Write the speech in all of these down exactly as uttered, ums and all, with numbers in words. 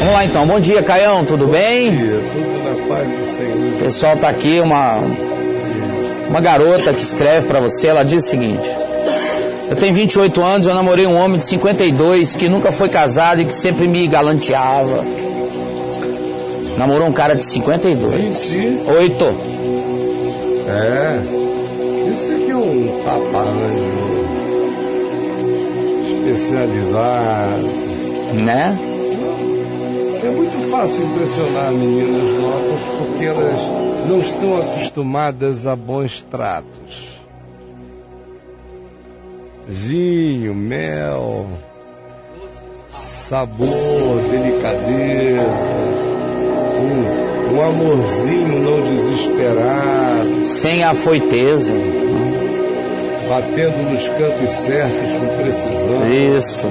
Vamos lá então. Bom dia, Caião, tudo bem? Bom dia, tudo na paz do Senhor. O pessoal tá aqui, uma, uma garota que escreve pra você, ela diz o seguinte: eu tenho vinte e oito anos, eu namorei um homem de cinquenta e dois que nunca foi casado e que sempre me galanteava. Namorou um cara de cinquenta e dois. vinte e oito. É, isso aqui é um taparão especializado, Né? É muito fácil impressionar meninas novas porque elas não estão acostumadas a bons tratos. Vinho, mel, sabor, delicadeza, um, um amorzinho não desesperado. Sem afoiteza. Batendo nos cantos certos com precisão. Isso.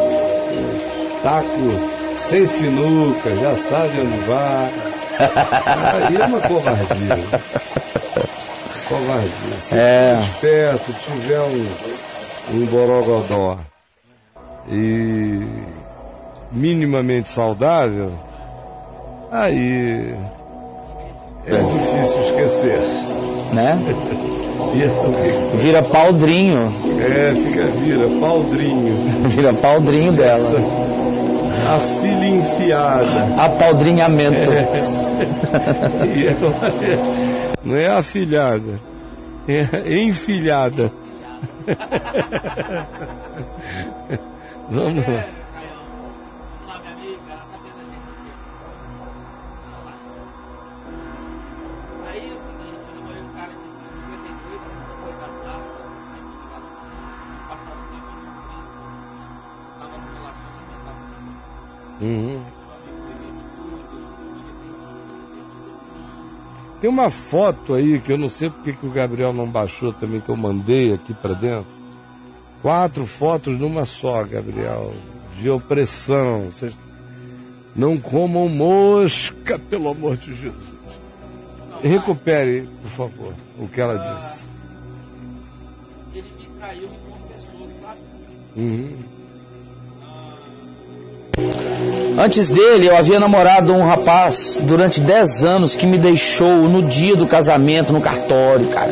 Taco sem sinuca, já sabe onde vai. Aí é uma covardia. Covardia. Se É. for esperto, tiver um, um borogodó e minimamente saudável, aí é, é difícil esquecer. Né? E, Vira paldrinho. é, fica, vira, paldrinho. Vira paldrinho dela. A filha enfiada. Apaldrinhamento. É. E ela, não é afilhada, é enfilhada. Vamos lá. Uhum. Tem uma foto aí que eu não sei porque que o Gabriel não baixou também, que eu mandei aqui pra dentro. Quatro fotos numa só, Gabriel, de opressão. Vocês não comam mosca, pelo amor de Jesus. Recupere, por favor, o que ela disse. Ele me traiu com uma pessoa, sabe? Uhum. Antes dele, eu havia namorado um rapaz durante dez anos que me deixou no dia do casamento no cartório, cara.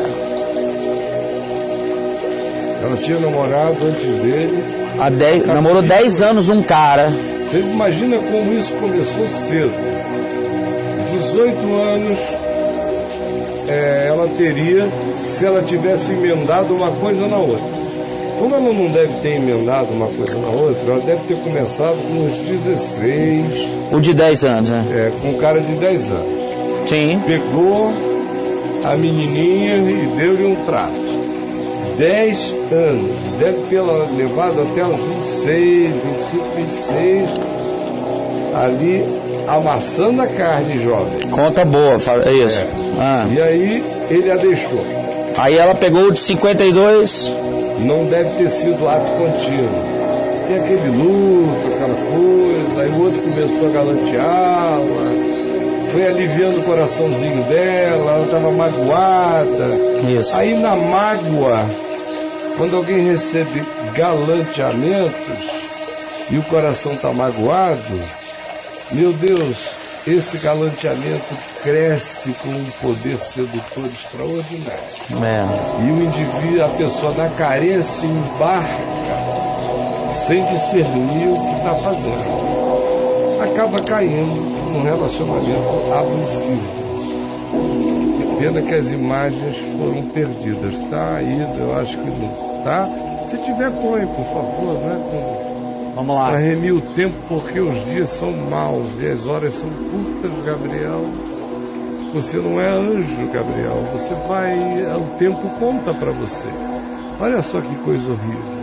Ela tinha namorado antes dele. Há dez, namorou dez anos um cara. Você imagina como isso começou cedo. dezoito anos é, ela teria se ela tivesse emendado uma coisa na outra. Como ela não deve ter emendado uma coisa na outra, ela deve ter começado com uns dezesseis. O de dez anos, né? É, com um cara de dez anos. Sim. Pegou a menininha e deu-lhe um trato. dez anos. Deve ter levado até os vinte e seis, vinte e cinco, vinte e seis. Ali, amassando a carne, jovem. Conta boa, é isso. É. Ah. E aí, ele a deixou. Aí ela pegou o de cinquenta e dois. Não deve ter sido ato contínuo. Tem aquele luto, aquela coisa, aí o outro começou a galanteá-la, foi aliviando o coraçãozinho dela, ela estava magoada. Isso. Aí na mágoa, quando alguém recebe galanteamentos e o coração está magoado, meu Deus, esse galanteamento cresce com um poder sedutor extraordinário. É. E o indivíduo, a pessoa na carência embarca sem discernir o que está fazendo. Acaba caindo num relacionamento abusivo. Pena que as imagens foram perdidas. Tá aí, eu acho que não. Tá? Se tiver, põe, por favor, né? Vamos lá. Para remir o tempo, porque os dias são maus e as horas são curtas, Gabriel. Você não é anjo, Gabriel. Você vai... O tempo conta para você. Olha só que coisa horrível.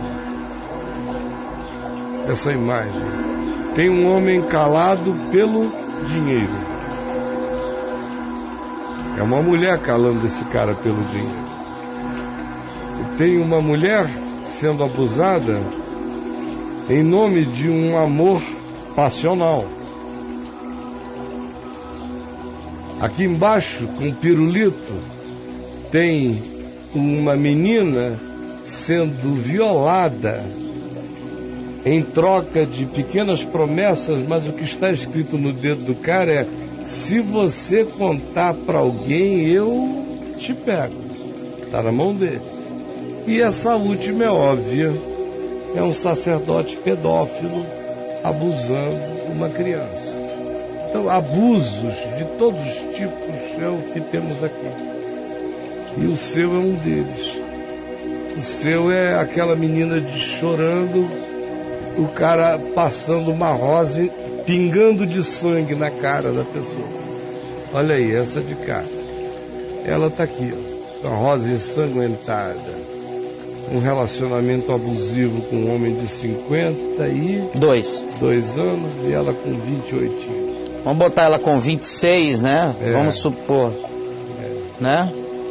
Essa imagem. Tem um homem calado pelo dinheiro. É uma mulher calando esse cara pelo dinheiro. E tem uma mulher sendo abusada em nome de um amor passional. Aqui embaixo, com pirulito, tem uma menina sendo violada em troca de pequenas promessas, mas o que está escrito no dedo do cara é: se você contar para alguém, eu te pego. Está na mão dele. E essa última é óbvia. É um sacerdote pedófilo abusando de uma criança. Então, abusos de todos os tipos é o que temos aqui. E o seu é um deles. O seu é aquela menina de chorando, o cara passando uma rosa, pingando de sangue na cara da pessoa. Olha aí, essa de cá. Ela está aqui, ó, com a rosa ensanguentada. Um relacionamento abusivo com um homem de cinquenta e Dois. dois anos e ela com vinte e oito. Vamos botar ela com vinte e seis, né? É. Vamos supor. É. Né?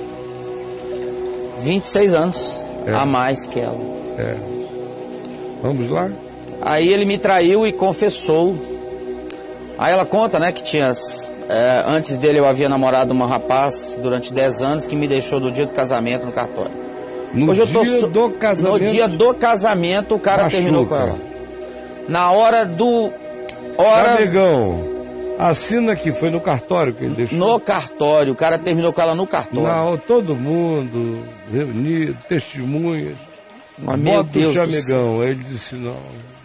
vinte e seis anos É. a mais que ela. É. Vamos lá? Aí ele me traiu e confessou. Aí ela conta, né, que tinha... É, antes dele eu havia namorado uma rapaz durante dez anos que me deixou no dia do casamento no cartório. No Hoje eu tô dia so- do casamento. No dia do casamento o cara Machuca. terminou com ela. Na hora do... Hora... Amigão, assina aqui, foi no cartório que ele deixou. No cartório, o cara terminou com ela no cartório. Não, todo mundo reunido, testemunhas. Mas, meu Bota Deus o do céu. chamegão. Ele disse: não.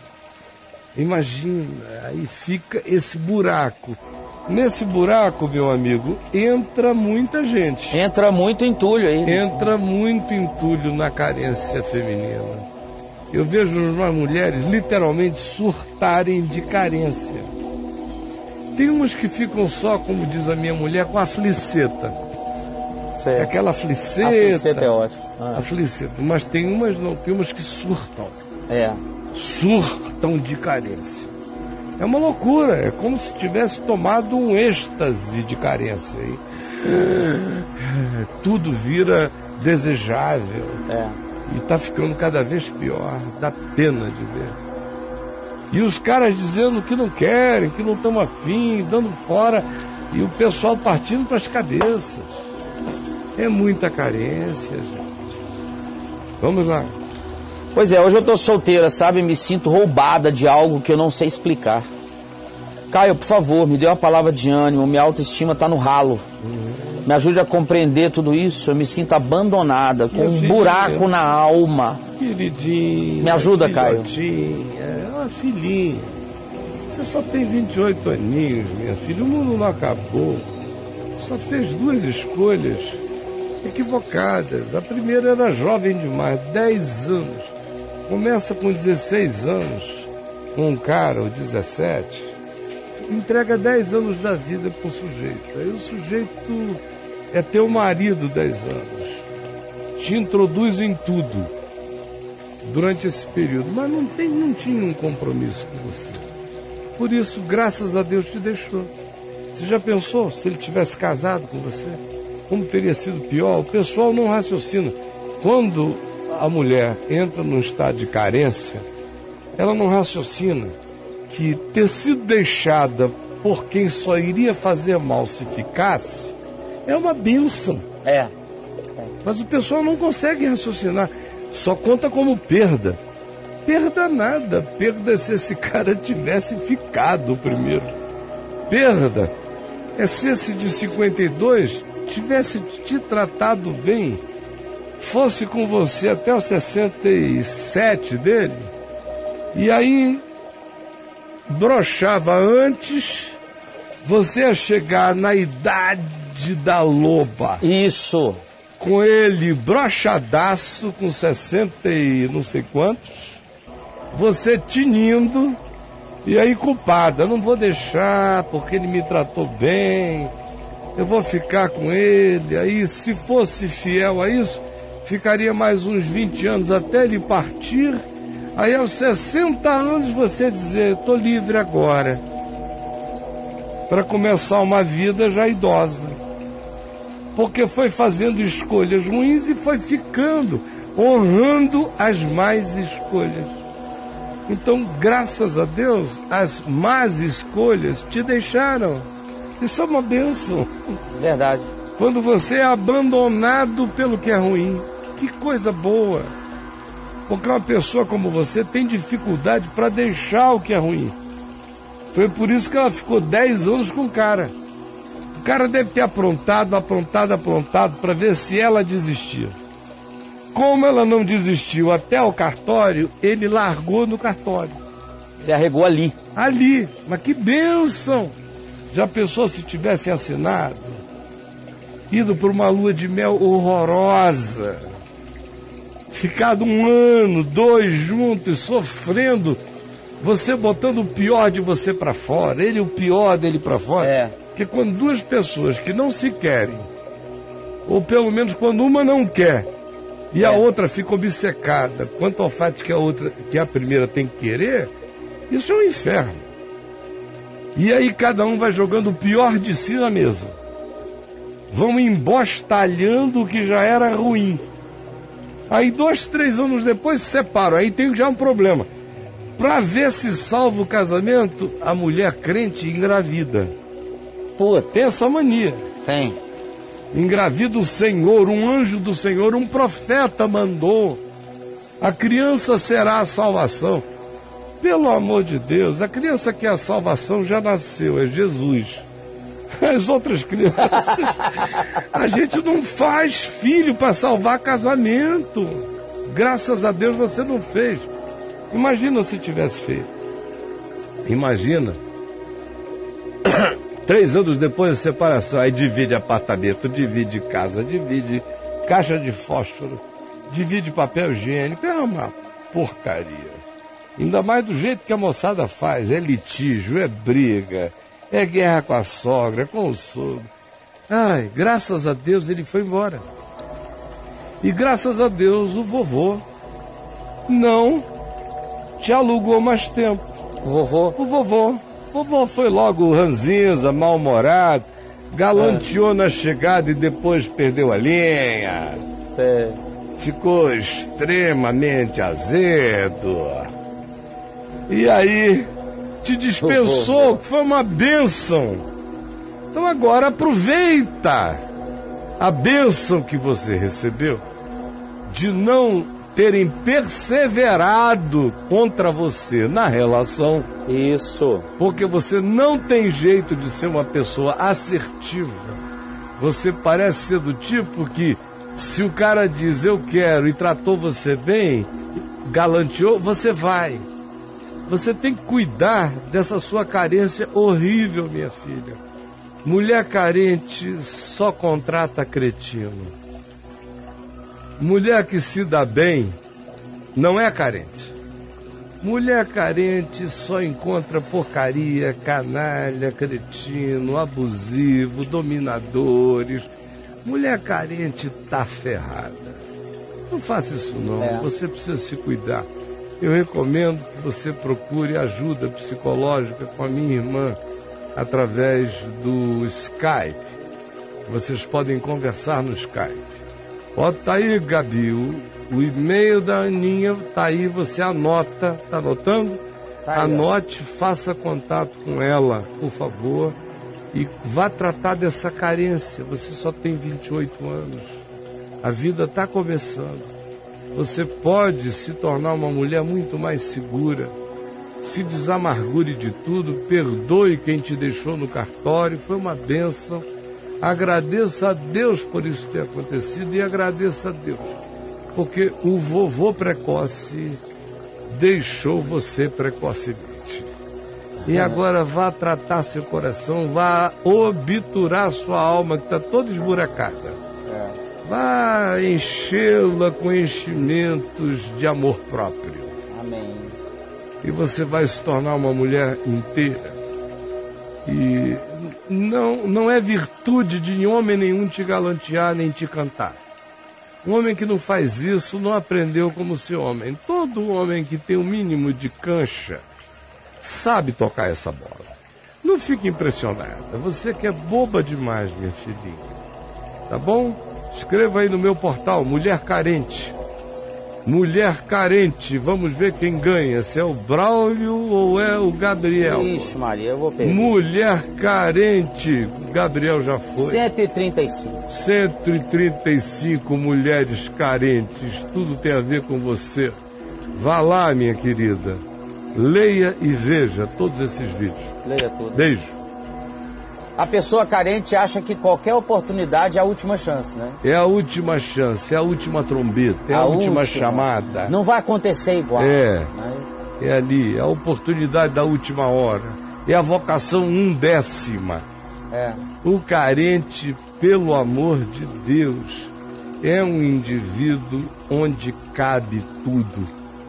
Imagina, aí fica esse buraco. Nesse buraco, meu amigo, entra muita gente. Entra muito entulho aí. Entra muito entulho na carência feminina. Eu vejo umas mulheres literalmente surtarem de carência. Tem umas que ficam só, como diz a minha mulher, com a fliceta. Certo. Aquela A fliceta. fliceta é ótimo. Ah, A fliceta. Mas tem umas não, tem umas que surtam. é. Surtam de carência. É uma loucura, é como se tivesse tomado um êxtase de carência. E, tudo vira desejável. É. E está ficando cada vez pior. Dá pena de ver. E os caras dizendo que não querem, que não estão afim, dando fora. E o pessoal partindo para as cabeças. É muita carência, gente. Vamos lá. Pois é, hoje eu tô solteira, sabe? Me sinto roubada de algo que eu não sei explicar. Caio, por favor, me dê uma palavra de ânimo. Minha autoestima tá no ralo. Uhum. Me ajude a compreender tudo isso. Eu me sinto abandonada, com um buraco na alma. Queridinha. Me ajuda, Caio. É uma filhinha. Você só tem vinte e oito aninhos, minha filha. O mundo não acabou. Só fez duas escolhas equivocadas. A primeira era jovem demais, dez anos. Começa com dezesseis anos, com um cara, ou dezessete. Entrega dez anos da vida para o sujeito. Aí o sujeito é teu marido dez anos. Te introduz em tudo durante esse período, mas não, tem, não tinha um compromisso com você. Por isso, graças a Deus, te deixou. Você já pensou se ele tivesse casado com você? Como teria sido pior? O pessoal não raciocina. Quando a mulher entra num estado de carência, ela não raciocina que ter sido deixada por quem só iria fazer mal se ficasse é uma bênção. É. Mas o pessoal não consegue raciocinar. Só conta como perda. Perda nada. Perda se esse cara tivesse ficado primeiro. Perda é se esse de cinquenta e dois tivesse te tratado bem, fosse com você até os sessenta e sete dele, e aí broxava antes, você ia chegar na idade da loba. Isso. Com ele broxadaço, com sessenta e não sei quantos, você tinindo, e aí culpada, não vou deixar porque ele me tratou bem, eu vou ficar com ele. Aí se fosse fiel a isso, ficaria mais uns vinte anos até ele partir. Aí aos sessenta anos você dizer, estou livre agora, para começar uma vida já idosa, porque foi fazendo escolhas ruins e foi ficando, honrando as más escolhas. Então, graças a Deus, as más escolhas te deixaram. Isso é uma bênção. Verdade. Quando você é abandonado pelo que é ruim, que coisa boa. Porque uma pessoa como você tem dificuldade para deixar o que é ruim. Foi por isso que ela ficou dez anos com o cara. O cara deve ter aprontado, aprontado, aprontado para ver se ela desistia. Como ela não desistiu até o cartório, ele largou no cartório. Ele arregou ali. Ali. Mas que bênção! Já pensou se tivessem assinado? Ido por uma lua de mel horrorosa. Ficado um ano, dois juntos, sofrendo. Você botando o pior de você para fora. Ele o pior dele para fora. É. Porque quando duas pessoas que não se querem, ou pelo menos quando uma não quer, e a é. outra fica obcecada quanto ao fato que a outra, que a primeira tem que querer, isso é um inferno. E aí cada um vai jogando o pior de si na mesa. Vão embostalhando o que já era ruim. Aí dois, três anos depois se separam. Aí tem já um problema. Para ver se salva o casamento, a mulher crente engravida. Pô, tem essa mania. Tem. Engravida o Senhor, um anjo do Senhor, um profeta mandou. A criança será a salvação. Pelo amor de Deus, a criança que é a salvação já nasceu, é Jesus. As outras crianças, a gente não faz filho para salvar casamento. Graças a Deus você não fez. Imagina se tivesse feito. Imagina. Três anos depois da separação, aí divide apartamento, divide casa, divide caixa de fósforo, divide papel higiênico. É uma porcaria. Ainda mais do jeito que a moçada faz. É litígio, é briga, é guerra com a sogra, com o sogro. Ai, graças a Deus ele foi embora. E graças a Deus o vovô não te alugou mais tempo. O vovô? O vovô. O vovô foi logo ranzinza, mal-humorado, galanteou é. na chegada e depois perdeu a linha. Cê... Ficou extremamente azedo. E aí te dispensou, que foi uma bênção. Então agora aproveita a bênção que você recebeu de não terem perseverado contra você na relação. Isso. Porque você não tem jeito de ser uma pessoa assertiva. Você parece ser do tipo que, se o cara diz eu quero e tratou você bem, galanteou, você vai. Você tem que cuidar dessa sua carência horrível, minha filha. Mulher carente só contrata cretino. Mulher que se dá bem não é carente. Mulher carente só encontra porcaria, canalha, cretino, abusivo, dominadores. Mulher carente tá ferrada. Não faça isso não, é. Você precisa se cuidar. Eu recomendo que você procure ajuda psicológica com a minha irmã através do Skype. Vocês podem conversar no Skype. Ó, tá aí, Gabi, o, o e-mail da Aninha tá aí, você anota, tá anotando? Tá. Anote, faça contato com ela, por favor, e vá tratar dessa carência. Você só tem vinte e oito anos, a vida está começando. Você pode se tornar uma mulher muito mais segura. Se desamargure de tudo, perdoe quem te deixou no cartório, foi uma bênção. Agradeça a Deus por isso ter acontecido e agradeça a Deus, porque o vovô precoce deixou você precocemente. E agora vá tratar seu coração, vá obturar sua alma que está toda esburacada. Vá enchê-la com enchimentos de amor próprio. Amém. E você vai se tornar uma mulher inteira. E não, não é virtude de homem nenhum te galantear nem te cantar. Um homem que não faz isso não aprendeu como ser homem. Todo homem que tem o um mínimo de cancha sabe tocar essa bola. Não fique impressionada. Você que é boba demais, minha filhinha. Tá bom? Escreva aí no meu portal, Mulher Carente. Mulher Carente, vamos ver quem ganha, se é o Braulio ou é o Gabriel. Ixi, Maria, eu vou perder. Mulher Carente, Gabriel já foi. cento e trinta e cinco. cento e trinta e cinco mulheres carentes, tudo tem a ver com você. Vá lá, minha querida, leia e veja todos esses vídeos. Leia tudo. Beijo. A pessoa carente acha que qualquer oportunidade é a última chance, né? É a última chance, é a última trombeta, é a, a última, última chamada. Não vai acontecer igual. É, mas... é ali, é a oportunidade da última hora. É a vocação undécima. É. O carente, pelo amor de Deus, é um indivíduo onde cabe tudo.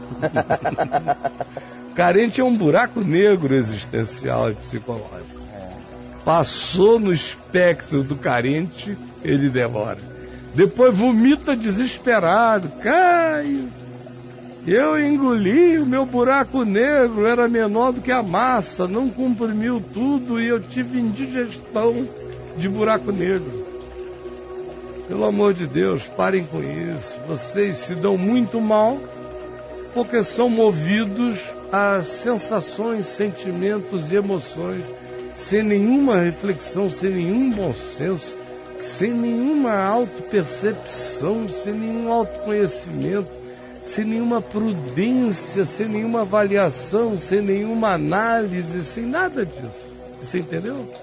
Carente é um buraco negro existencial e psicológico. Passou no espectro do carente, ele devora. Depois vomita desesperado. Caio, eu engoli, o meu buraco negro era menor do que a massa, não comprimiu tudo e eu tive indigestão de buraco negro. Pelo amor de Deus, parem com isso. Vocês se dão muito mal porque são movidos a sensações, sentimentos e emoções, sem nenhuma reflexão, sem nenhum bom senso, sem nenhuma autopercepção, sem nenhum autoconhecimento, sem nenhuma prudência, sem nenhuma avaliação, sem nenhuma análise, sem nada disso. Você entendeu?